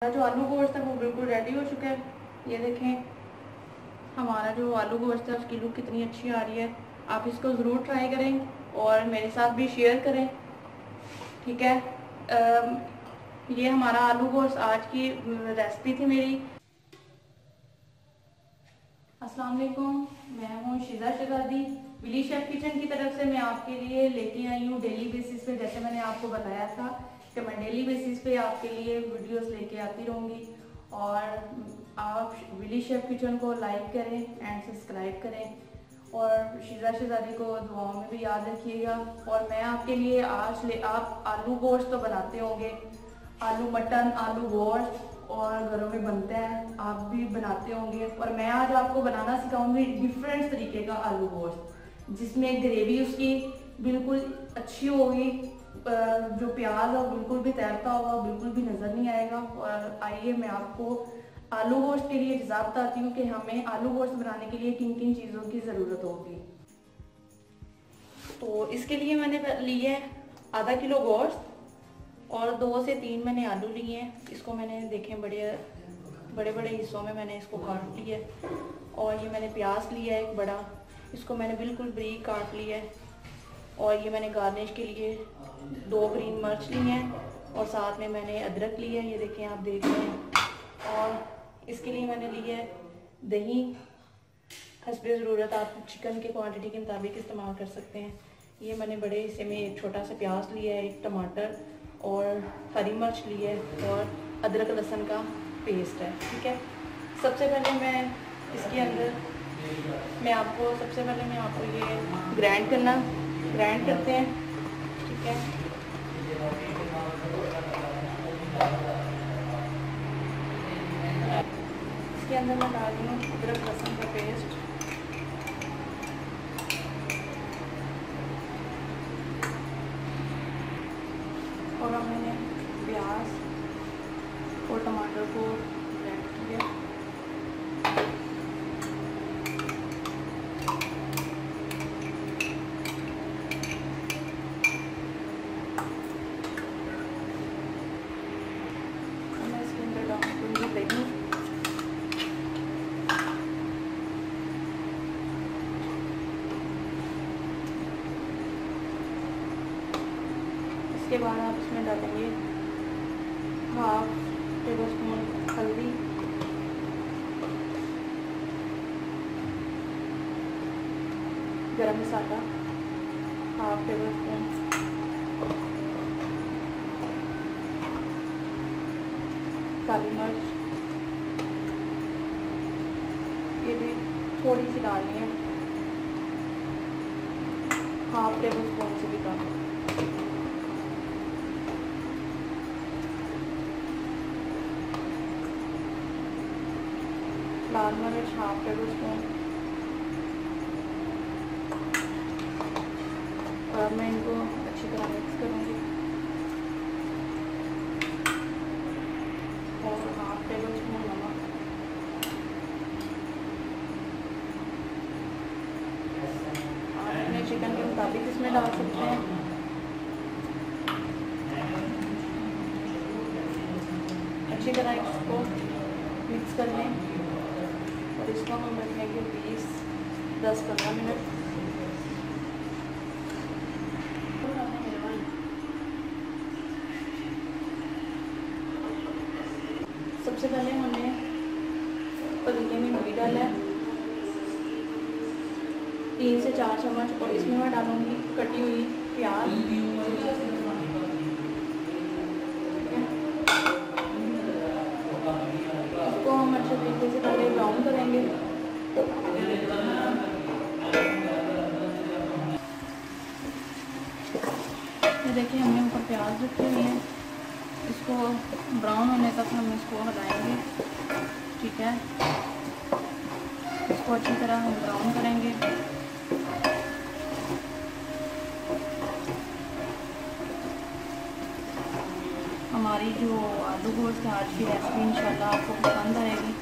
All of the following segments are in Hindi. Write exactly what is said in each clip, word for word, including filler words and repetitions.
जो आलू गोश्त है वो बिल्कुल रेडी हो चुका है। ये देखें हमारा जो आलू गोश्त है उसकी लुक कितनी अच्छी आ रही है। आप इसको ज़रूर ट्राई करें और मेरे साथ भी शेयर करें, ठीक है। आ, ये हमारा आलू गोश्त आज की रेसिपी थी मेरी। अस्सलाम वालेकुम, मैं हूँ शिजा शहजादी। विली शेफ किचन की तरफ से मैं आपके लिए लेके आई हूँ डेली बेसिस पे, जैसे मैंने आपको बताया था कि मैं डेली बेसिस पे आपके लिए वीडियोस लेके आती रहूँगी। और आप विली शेफ किचन को लाइक करें एंड सब्सक्राइब करें और शिजा शहजादी को दुआओं में भी याद रखिएगा। और मैं आपके लिए आज ले आप आलू गोश्त तो बनाते होंगे, आलू मटन, आलू गोश्त और घरों में बनता है, आप भी बनाते होंगे। और मैं आज आपको बनाना सिखाऊंगी डिफरेंट तरीके का आलू गोश्त, जिसमें ग्रेवी उसकी बिल्कुल अच्छी होगी, जो प्याज है बिल्कुल भी तैरता होगा, बिल्कुल भी नज़र नहीं आएगा। और आइए मैं आपको आलू गोश्त के लिए इजाज़त बताती हूँ कि हमें आलू गोश्त बनाने के लिए किन किन चीज़ों की ज़रूरत होगी। तो इसके लिए मैंने लिए है आधा किलो गोश्त और दो से तीन मैंने आलू लिए हैं। इसको मैंने देखें बड़े बड़े बड़े हिस्सों में मैंने इसको काट लिया है। और ये मैंने प्याज लिया है एक बड़ा, इसको मैंने बिल्कुल बारीक काट लिया है। और ये मैंने गार्निश के लिए दो ग्रीन मिर्च ली हैं और साथ में मैंने अदरक लिया है, ये देखें आप देख रहे हैं। और इसके लिए मैंने लिया है दही, हस्बे ज़रूरत आप चिकन के क्वांटिटी के मुताबिक इस्तेमाल कर सकते हैं। ये मैंने बड़े हिस्से में एक छोटा सा प्याज लिया है, एक टमाटर और हरी मिर्च ली है और अदरक लहसुन का पेस्ट है, ठीक है। सबसे पहले मैं इसके अंदर मैं आपको सबसे पहले मैं आपको ये ग्राइंड करना ग्राइंड करते हैं, ठीक है। इसके अंदर मैं डाल रही हूँ अदरक लहसुन का पेस्ट और मैंने प्याज और टमाटर को ग्राइंड किया। मैं इसके अंदर डालूंगी दही, इसके बाद आप इसमें डालेंगे हाफ टेबल स्पून हल्दी, garam masala half tablespoon, काली मिर्च ये भी थोड़ी सी डालनी है, हाफ टेबल स्पून से भी कम। लाल मिर्च हाफ टेबल स्पून। और मैं इनको अच्छी तरह मिक्स करूँगी और हाफ टेबल स्पून नमक, आप अपने चिकन के मुताबिक इसमें डाल सकते हैं। अच्छी तरह इसको मिक्स कर लें और इसको हम रखेंगे बीस दस पंद्रह मिनट। सबसे पहले हमने पतीले में घी डाला है तीन से चार चम्मच और इसमें मैं डालूंगी कटी हुई प्याज। इसको हम अच्छे तरीके से पहले ब्राउन करेंगे। ये देखिए हमने ऊपर प्याज रखी हुई है, इसको ब्राउन होने तक हम इसको हलाएंगे, ठीक है। इसको अच्छी तरह हम ब्राउन करेंगे। हमारी जो आलू गोश्त आज की रेसिपी इंशाल्लाह आपको पसंद आएगी।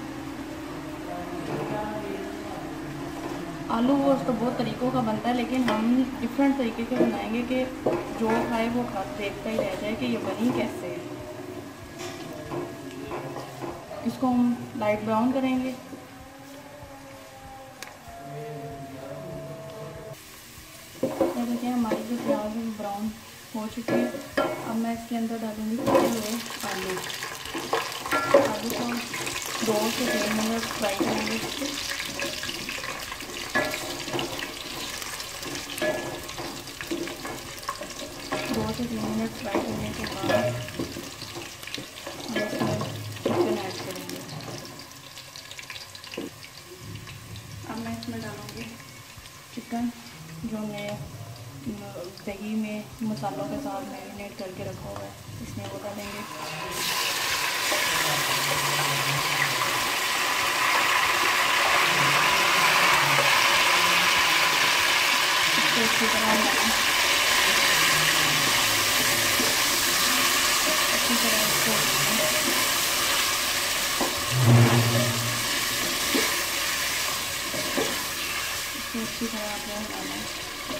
आलू गोश्त तो बहुत तरीक़ों का बनता है, लेकिन हम डिफरेंट तरीके के बनाएंगे कि जो खाए वो खा देखता ही रह जाए कि ये बनी कैसे है। इसको हम लाइट ब्राउन करेंगे। ये देखिए हमारी जो प्याज है ब्राउन हो चुकी है। अब मैं इसके अंदर डालूँगी कटे हुए आलू। आलू को दो से तीन मिनट फ्राई करेंगे इसको। दो से तीन मिनट फ्राई करने के बाद हम इसमें चिकन ऐड करेंगे। अब मैं इसमें डालूँगी चिकन जो हमने दही में मसालों के साथ मैरिनेट करके रखा हुआ है, इसमें वो डालेंगे। इसको अच्छी तरह डालें, अच्छी तरह इसको इसको अच्छी तरह आपने डालना है।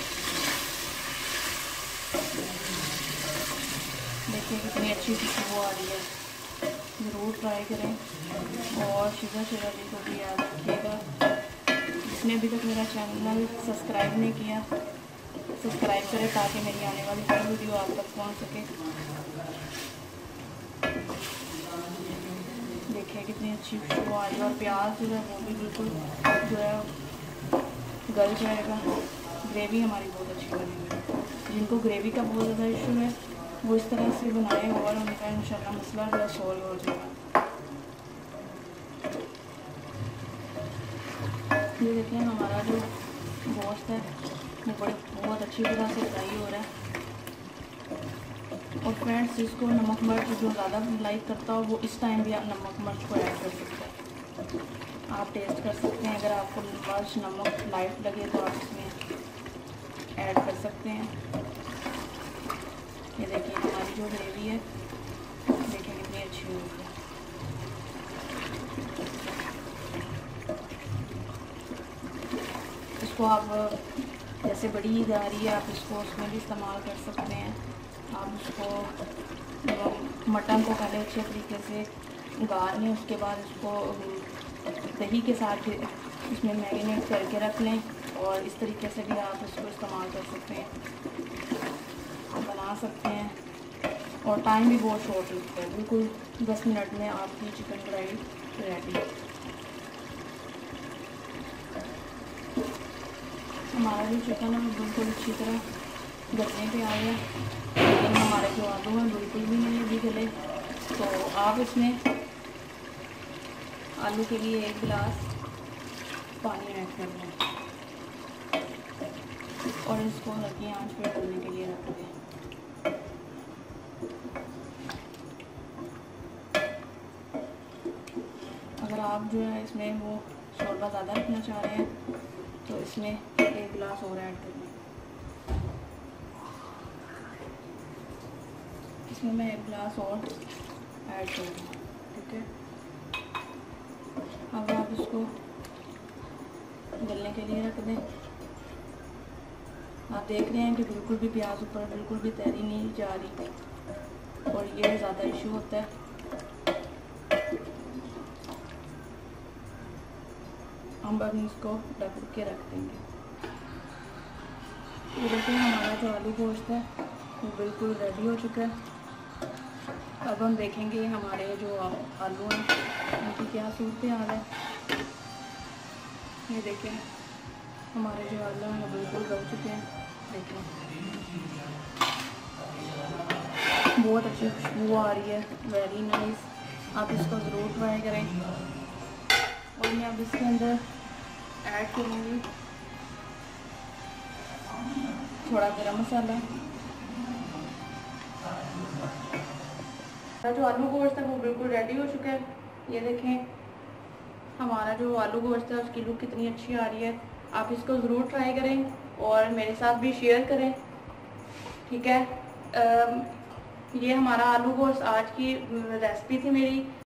देखिए कितनी अच्छी खुशबू आ रही है। ज़रूर ट्राई करें और शिजा शेरादी को भी याद रखिएगा। जिसने अभी तक मेरा चैनल सब्सक्राइब नहीं किया, सब्सक्राइब करें ताकि मेरी आने वाली हर वीडियो आप तक पहुंच सके। देखिए कितनी अच्छी खुशबू आ रही है और प्याज जो है वो भी बिल्कुल जो है गल जाएगा। ग्रेवी हमारी बहुत अच्छी बनेगी। जिनको ग्रेवी का बहुत ज़्यादा इशू है वो इस तरह से बनाए और उनका इंशाल्लाह मसला जो सॉल्व हो जाएगा। ये देखिए हमारा जो गोश्त है वो बड़े बहुत अच्छी तरह से फ्राई हो रहा है। और फ्रेंड्स जिसको नमक मिर्च जो ज़्यादा लाइक करता हो वो इस टाइम भी आप नमक मिर्च को ऐड कर सकते हैं। आप टेस्ट कर सकते हैं। अगर आपको मिर्च नमक लाइट लगे तो आप इसमें ऐड कर सकते हैं। ये देखिए हमारी जो ग्रेवी है देखिए कितनी अच्छी हुई है। इसको आप जैसे बड़ी ईद आ रही है आप इसको उसमें भी इस्तेमाल कर सकते हैं। आप उसको मटन को पहले अच्छे तरीके से गार लें, उसके बाद इसको दही के साथ इसमें मैरिनेट करके रख लें और इस तरीके से भी आप इसको इस्तेमाल कर सकते हैं, बना सकते हैं। और टाइम भी बहुत शॉर्ट लगता है। बिल्कुल दस मिनट में आपकी चिकन कढ़ाई रेडी। हमारा जो चिकन है वो बिल्कुल अच्छी तरह गलने पे आ गया, लेकिन हमारे जो आलू हैं बिल्कुल भी नहीं अभी गले। तो आप इसमें आलू के लिए एक गिलास पानी ऐड कर दें और इसको हल्की आंच पे डालने के लिए रख दें। अगर आप जो है इसमें वो शोरबा ज़्यादा रखना चाह रहे हैं तो इसमें एक गिलास और ऐड कर दें। इसमें मैं एक गिलास और ऐड कर दूँ। ठीक है, अब आप इसको गलने के लिए रख दें। आप देख रहे हैं कि बिल्कुल भी प्याज ऊपर बिल्कुल भी तैरी नहीं जा रही और ये ज़्यादा इशू होता है। हम अब इसको ढक के रख देंगे। ये देखिए हमारा जो आलू गोश्त है वो बिल्कुल रेडी हो चुका है। अब हम देखेंगे हमारे जो आलू हैं उनकी क्या सूरत हाल है। ये देखें हमारे जो आलू हैं वो बिल्कुल गल चुके हैं। देखें बहुत अच्छी खुशबू आ रही है, वेरी नाइस। आप इसको ज़रूर ट्राई करें। और मैं अब इसके अंदर ऐड करूँगी थोड़ा गरम मसाला। जो आलू गोश्त है वो बिल्कुल रेडी हो चुका है। ये देखें हमारा जो आलू गोश्त है उसकी लुक कितनी अच्छी आ रही है। आप इसको ज़रूर ट्राई करें और मेरे साथ भी शेयर करें। ठीक है, आ, ये हमारा आलू गोश्त आज की रेसिपी थी मेरी।